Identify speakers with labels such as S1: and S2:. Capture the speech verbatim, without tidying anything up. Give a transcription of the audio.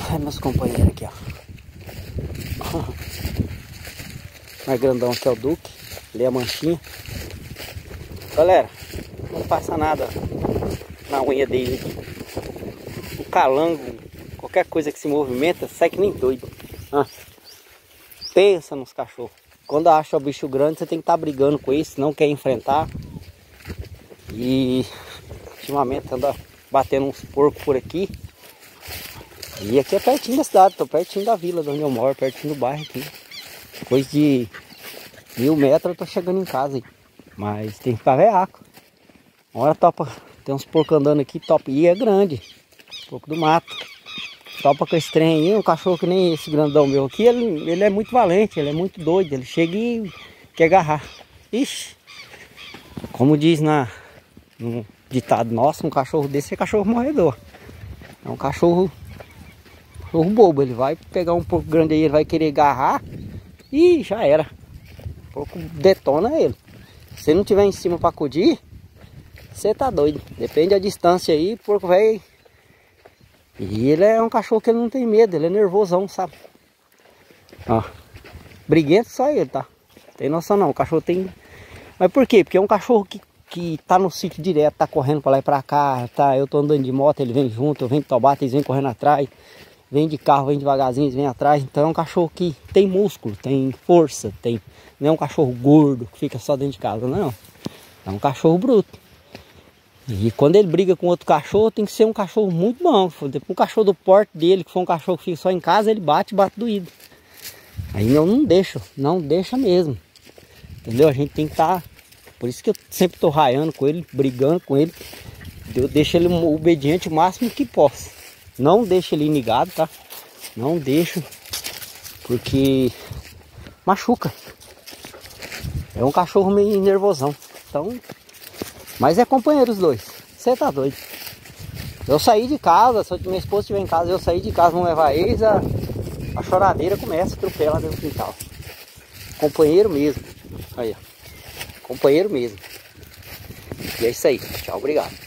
S1: Ai, meus companheiros aqui, ó. Mais grandão aqui é o Duque. Ali é a manchinha. Galera, não passa nada na unha dele aqui. O calango, qualquer coisa que se movimenta, sai que nem doido. Ah, pensa nos cachorros. Quando acha o bicho grande, você tem que estar tá brigando com isso, não quer enfrentar. E ultimamente anda batendo uns porcos por aqui. E aqui é pertinho da cidade, tô pertinho da vila de onde eu moro, pertinho do bairro aqui. Depois de mil metros eu tô chegando em casa aí. Mas tem que ficar veaco. Uma hora topa, tem uns porcos andando aqui, topa. E é grande, porco do mato. Topa com esse trem aí, um cachorro que nem esse grandão meu aqui, ele, ele é muito valente, ele é muito doido. Ele chega e quer agarrar. Ixi, como diz na, no ditado nosso, um cachorro desse é cachorro morredor. É um cachorro... O bobo, ele vai pegar um porco grande aí, ele vai querer agarrar e já era. O porco detona ele. Se não tiver em cima para acudir, você tá doido. Depende da distância aí, o porco vai. E ele é um cachorro que ele não tem medo, ele é nervosão, sabe? Ó, briguento só ele, tá? Tem noção não, o cachorro tem. Mas por quê? Porque é um cachorro que, que tá no sítio direto, tá correndo para lá e para cá, tá? Eu tô andando de moto, ele vem junto, eu venho de Taubaté, eles vêm correndo atrás. Vem de carro, vem devagarzinho, vem atrás. Então é um cachorro que tem músculo, tem força, tem... Não é um cachorro gordo que fica só dentro de casa, não. É um cachorro bruto. E quando ele briga com outro cachorro, tem que ser um cachorro muito bom. Um cachorro do porte dele, que for um cachorro que fica só em casa, ele bate, bate doído. Aí eu não deixo, não deixa mesmo. Entendeu? A gente tem que estar... Tá... Por isso que eu sempre tô raiando com ele, brigando com ele. Eu deixo ele obediente o máximo que posso. Não deixa ele ligado, tá? Não deixo, porque machuca. É um cachorro meio nervosão. Então, mas é companheiro os dois. Você tá doido? Eu saí de casa, se minha esposa estiver em casa, eu saí de casa, vamos levar eles, a, a choradeira começa a atropelar dentro do quintal. Companheiro mesmo. Aí, ó. Companheiro mesmo. E é isso aí. Tchau, obrigado.